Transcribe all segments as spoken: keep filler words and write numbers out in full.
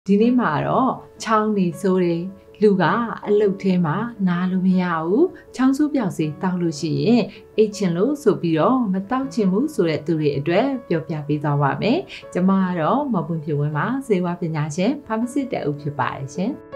ဒီနေ့မှာတော့ချောင်းနေဆိုတယ်လူကအလုတ်ထဲမှာနားလို့မရဘူးချောင်းစုပြောက်စီတောက်လို့ရှိရင်အိတ်ချင်လို့ဆိုပြီးတော့မတောက်ချင်ဘူးဆိုတဲ့သူတွေအတွက်ပြောပြပေးသွားပါမယ်။ကျွန်မကတော့မပွင့်ဖြူဝင်းမှာစေဝါပညာရှင်ဖာမစစ်တက်ဦးဖြစ်ပါတယ်ရှင်။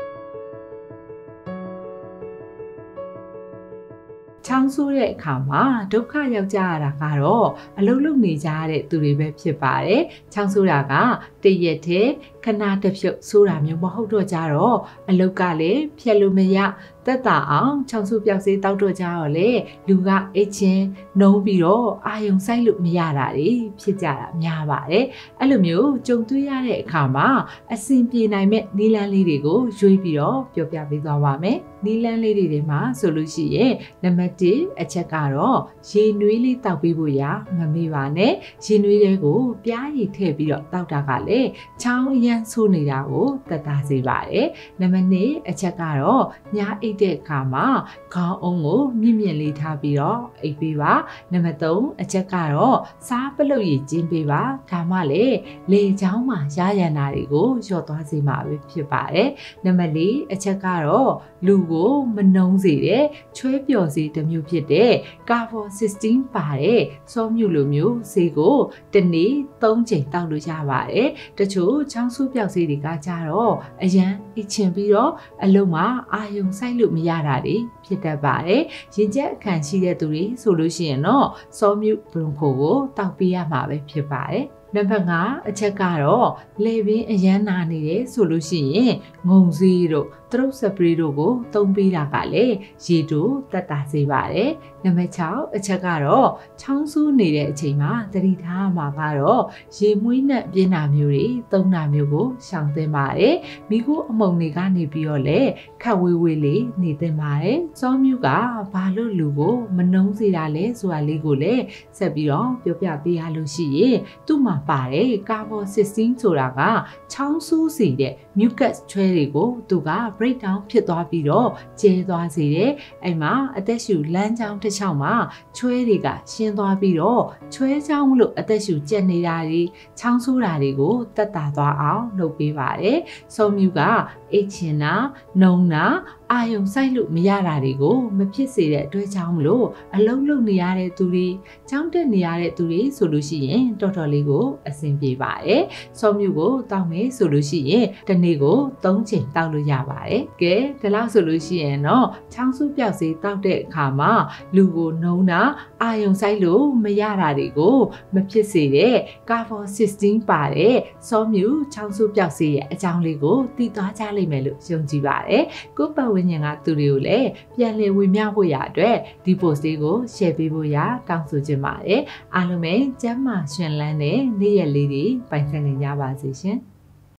ချောင်းဆိုးတဲ့အခါမှာဒုက္ခရောက်ကြရတာကတော့အလုတ်လုတ်နေကြရတဲ့သူတွေပဲဖြစ်ပါတယ်။ချောင်းဆိုးတာကတရက်တည်းခဏတစ်ဖြုတ်ဆိုးတာမျိုးမဟုတ်တော့ကြတော့အလုတ်ကလည်းဖြတ်လို့မရတက်တာအောင်ချောင်းစုပြောက်စေးတောက်တော့ကြတော့လေလူကအိတ်ချင်းနှုံးပြီးတော့အာယုံဆိုင်လို့မရတာတွေဖြစ်ကြတာများပါတယ်အဲ့လိုမျိုးကြုံတွေ့ရတဲ့အခါမှာအဆင်ပြေနိုင်မဲ့နီလန်းလေးတွေကိုရွေးပြီးတော့ပြောပြပေးသွားပါမယ်နီလန်းလေးတွေမှာဆိုလို့ရှိရင်နံပါတ်တစ်အချက်ကတော့ရေနွေးလေးတောက်ပေးဖို့ရမမေ့ပါနဲ့ရေနွေးတွေကိုပြားရည်ထည့်ပြီးတော့တောက်တာကလည်းချောင်းအရန်ဆိုးနေတာကိုတက်တာစေပါတယ်နံပါတ်နှစ်အချက်ကတော့ညာအိတ်တဲ့အခါမှာခေါင်းအုံးကိုမြင့်မြင့်လေးထားပြီးတော့အိပ်ပေးပါနံပါတ်သုံးအချက်ကတော့စားပလုတ်ရည်ကျင်းပေးပါဒါမှလည်းလေချောင်းမှာရရန်တာတွေကိုလျှော့သွားစေမှာပဲဖြစ်ပါတယ်နံပါတ်လေးအချက်ကတော့လူကိုမနှုံးစေတဲ့ချွဲပျော်စေတစ်မျိုးဖြစ်တဲ့ကာဗွန်ဆစ်တင်းပါတဲ့စောမြူလိုမျိုးဈေးကိုတနေ့သုံးချိန်တောက်လို့ရပါတယ်တချို့ချောင်းဆူးပြောက်ဈေးတွေကကြတော့အရန်အချင်ပြီးတော့အလုံးမှာအာယုံဆိုင်လို့မရတာတွေဖြစ်တတ်ပါတယ်ရင်ကျက်အခန့်ရှိတဲ့သူတွေဆိုလို့ရှိရင်တော့စောမြူဘရုံခိုကိုတောက်ပေးရမှာပဲဖြစ်ပါတယ်နံပါတ်ငါအချက်ကတော့လေပင်အရန်နာနေတယ်ဆိုလို့ရှိရင်ငုံစည်းတို့သရုပ်စပရေးတို့ကိုသုံးပေးတာကလည်းရေတို့တက်တာစေပါတယ်နံပါတ်၆အချက်ကတော့ချောင်းဆူးနေတဲ့အချိန်မှာသတိထားမှာကတော့ရေမွေးနဲ့ပြင်းတာမျိုးတွေသုံးတာမျိုးကိုရှောင်သင့်ပါတယ်မိခိုးအမုံတွေကနေပြီးတော့လည်းခက်ဝေးဝေးလေးနေသင့်ပါတယ်စောမြူကဘာလို့လူကိုမနှုံးစေတာလဲဆိုတာလေးကိုလည်းဆက်ပြီးတော့ပြောပြပေးရလို့ရှိရင်သူ့မှာပါတယ်ကာဗွန်ဆစ်တင်းဆိုတာကချောင်းဆူးစေတဲ့မြူကတ်ချွဲတွေကိုသူက break down ဖြစ်သွားပြီးတော့ကျဲသွားစေတယ်အဲ့မှာအသက်ရှူလမ်းကြောင်းတစ်ချောင်းမှာချွဲတွေကရှင်းသွားပြီးတော့ချွဲချောင်းလို့အသက်ရှူကျက်နေတာတွေချောင်းဆူးတာတွေကိုတက်တာသွားအောင်လုပ်ပေးပါတယ်ဆုံးမြူကအိတ်ချင်တာနှုံတာအာယုံဆိုင်လို့မရတာတွေကိုမဖြစ်စေတဲ့အတွက်ကြောင့်မလို့အလုံးလုံးနေရတဲ့သူတွေချောင်းတက်နေရတဲ့သူတွေဆိုလို့ရှိရင်တော်တော်လေးကိုအဆင်ပြေပါတယ်စောမြူကိုတောက်မယ်ဆိုလို့ရှိရင်တနေ့ကိုသုံးချိန်တောက်လို့ရပါတယ်ကဲဒီလောက်ဆိုလို့ရှိရင်တော့ချောင်းစုပြောက်စေးတောက်တဲ့အခါမှာလူကိုနှုံတာအာယုံဆိုင်လို့မရတာတွေကိုမဖြစ်စေတဲ့ကာဗွန်ဆစ်တင်းပါတဲ့စောမြူချောင်းစုပြောက်စေးရဲ့အကြောင်းလေးကိုသိသွားကြလိမ့်မယ်လို့ယုံကြည်ပါတယ်ကိုပတ်ဝန်းကျင်ကသူတွေကိုလည်းပြန်လည်ဝေမျှဖို့ရအတွက်ဒီ post လေးကို share ပေးဖို့ရတောင်းဆိုချင်ပါတယ်အားလုံးပဲကျမ်းမာရှင်လန်းတဲ့နေ့ရက်လေးတွေပိုင်ဆိုင်နေကြပါစေရှင်